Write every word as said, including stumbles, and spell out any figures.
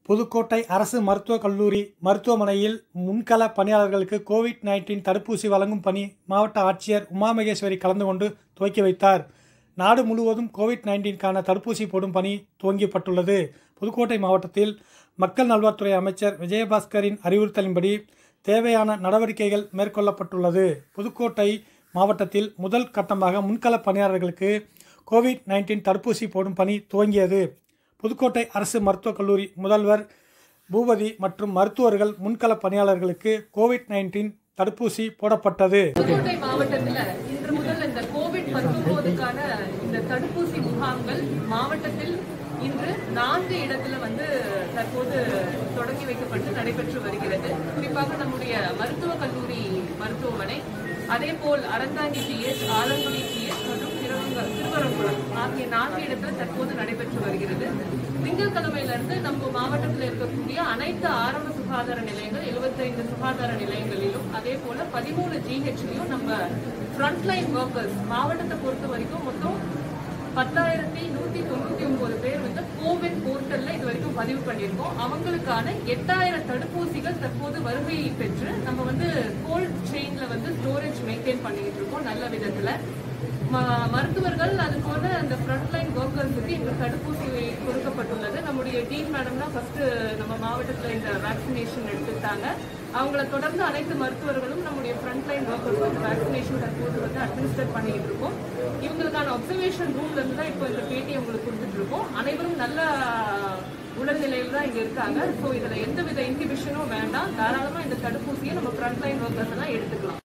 புதுக்கோட்டை அரசு மருத்துவக் கல்லூரி மருத்துவமனையில் முன்கள பணியாளர்களுக்கு கோவிட் நைன்டீன் தடுப்பூசி வழங்கும் பணி மாவட்ட ஆட்சியர் உமாமகேஸ்வரி கலந்து கொண்டு துவக்கி வைத்தார். நாடு முழுவதும் கோவிட் நைன்டீனுக்கான தடுப்பூசி போடும் பணி துவங்கப்பட்டுள்ளது. புதுக்கோட்டை மாவட்டத்தில் மக்கள் நல்வாழ்வுத்துறை அமைச்சர் விஜயபாஸ்கரின் அறிவுறுத்தலின்படி தேவையான நடவடிக்கைகள் மேற்கொள்ளப்பட்டுள்ளது. புதுக்கோட்டை மாவட்டத்தில் முதல் கட்டமாக முன்கள பணியாளர்களுக்கு கோவிட் நைன்டீன் தடுப்பூசி போடும் பணி துவங்கியது. புதுக்கோட்டை அரசு மருத்துவக் கல்லூரி முதல்வர் பூபதி மற்றும் மருத்துவர்கள் முன்கள பணியாளர்களுக்கு கோவிட் நைன்டீன் தடுப்பூசி போடப்பட்டது. புதுக்கோட்டை மாவட்டத்தில் இன்று முதல் இந்த கோவிட் பத்தொன்பதுக்கான இந்த தடுப்பூசி முகாம்கள் மாவட்டத்தில் இன்று நான்கு இடத்துல வந்து தற்போது தொடங்கி வைக்கப்பட்டு நடைபெற்று வருகிறது. குறிப்பாக நம்முடைய மருத்துவக் கல்லூரி மருத்துவமனை, அதே போல் அறந்தாங்கி ஜிஎச், ஆலங்குடி ஜிஎச் மற்றும் திருவரங்குளம் ஆகிய நான்கு இடத்துல தற்போது நடைபெற்று வருகிறது. திங்கட்கிழமையிலிருந்து நம்ம மாவட்டத்தில் இருக்கக்கூடிய அனைத்து ஆரம்ப சுகாதார நிலையங்கள், எழுபத்தி ஐந்து சுகாதார நிலையங்களிலும், அதே போல பதிமூணு ஜிஹெச்லையும் நம்ம ஃப்ரண்ட்லைன் ஒர்க்கர்ஸ் மாவட்டத்தை பொறுத்த வரைக்கும் மொத்தம் பத்தாயிரத்தி நூத்தி தொண்ணூத்தி ஒன்பது பேர் வந்து கோவிட் போர்ட்டல்ல இது வரைக்கும் பதிவு பண்ணியிருக்கோம். அவங்களுக்கான எட்டாயிரம் தடுப்பூசிகள் தற்போது வருகை பெற்று நம்ம வந்து கோல்ட் செயின்ல வந்து ஸ்டோரேஜ் மெயின்டைன் பண்ணிட்டு இருக்கோம். நல்ல விதத்துல மருத்துவர்கள் அது போல அந்த ஃப்ரண்ட்லைன் ஒர்க்கர்ஸுக்கு இந்த தடுப்பூசி கொடுக்கப்பட்டுள்ளது. நம்முடைய டீம் மேடம் தான் ஃபர்ஸ்ட் நம்ம மாவட்டத்தில் இந்த வேக்சினேஷன் எடுத்துட்டாங்க. அவங்கள தொடர்ந்து அனைத்து மருத்துவர்களும் நம்முடைய ஃப்ரண்ட்லைன் ஒர்க்கர்ஸுக்கு வேக்சினேஷன் தற்போது வந்து அட்மினிஸ்டர் பண்ணிட்டு இருக்கோம். இவங்களுக்கான அப்சர்வேஷன் ரூம்ல இருந்து தான் இப்போ இந்த பேட்டி அவங்களுக்கு கொடுத்துட்டு இருக்கோம். அனைவரும் நல்ல உடல்நிலையில் தான் இங்க இருக்காங்க. ஸோ இதுல எந்தவித இன்ஹிபிஷனும் வேண்டாம். தாராளமா இந்த தடுப்பூசியை நம்ம ஃப்ரண்ட்லைன் ஒர்க்கர்ஸ் எல்லாம் எடுத்துக்கலாம்.